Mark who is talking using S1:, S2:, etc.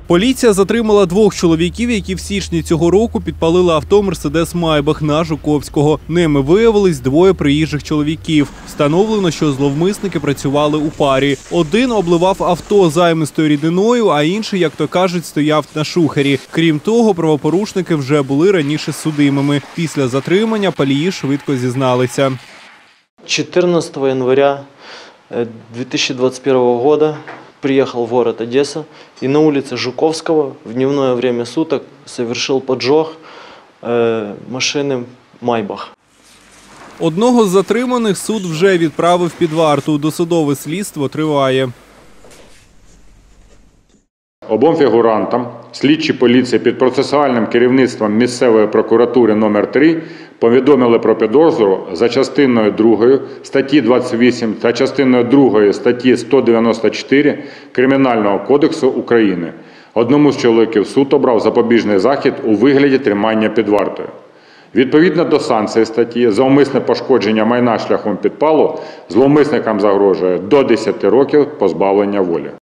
S1: Поліція затримала двох чоловіків, які в січні цього року підпалили авто «Мерседес Майбах» на Жуковського. Ними виявились двоє приїжджих чоловіків. Встановлено, що зловмисники працювали у парі. Один обливав авто займистою рідиною, а інший, як то кажуть, стояв на шухері. Крім того, правопорушники вже були раніше судимими. Після затримання палії швидко зізналися.
S2: 14 января 2021 года приехал в город Одесса и на улице Жуковского в дневное время суток совершил поджог машины «Майбах».
S1: Одного з затриманих суд вже відправив під варту. Досудове слідство триває.
S3: Обом фігурантам слідчі поліції під процесуальним керівництвом місцевої прокуратури номер 3 повідомили про підозру за частиною 2 статті 28 та частиною 2 статті 194 Кримінального кодексу України. Одному з чоловіків суд обрав запобіжний захід у вигляді тримання під вартою. Відповідно до санкції статті за умисне пошкодження майна шляхом підпалу зловмисникам загрожує до 10 років позбавлення волі.